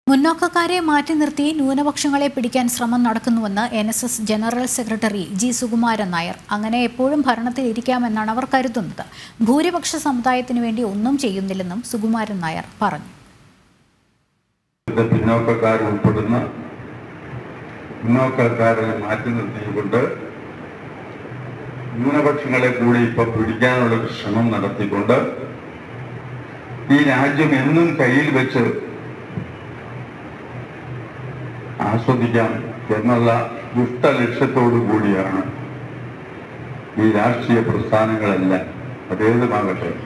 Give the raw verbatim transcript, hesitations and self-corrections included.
മുന്നോക്കക്കാരെ മാറ്റി നിർത്തി ന്യൂനപക്ഷങ്ങളെ പിടിക്കാൻ ശ്രമം നടക്കുന്നുവെന്ന് N S S general secretary G Sukumaran Nair. അങ്ങനെ എപ്പോഴും ഭരണത്തിൽ ഇരിക്കാമെന്നാണ് അവർ കരുതുന്നത്. ഭൂരിപക്ഷ സമുദായത്തിനു വേണ്ടി ഒന്നും ചെയ്യുന്നില്ലെന്നും സുകുമാരൻ നായർ പറഞ്ഞു. പിന്നോക്കക്കാർ ഉൾപ്പെടുന്ന പിന്നോക്കക്കാരെ മാറ്റി നിർത്തിക്കൊണ്ട് ന്യൂനപക്ഷങ്ങളെ കൂടി ഇപ്പൊ പിടിക്കാനുള്ള ശ്രമം നടത്തിക്കൊണ്ട് ഈ രാജ്യം എന്നും കയ്യിൽ വെച്ച് ആസ്വദിക്കാം എന്നുള്ള ദുഷ്ട ലക്ഷ്യത്തോടു കൂടിയാണ് ഈ രാഷ്ട്രീയ പ്രസ്ഥാനങ്ങളെല്ലാം അതേതുമാകട്ടെ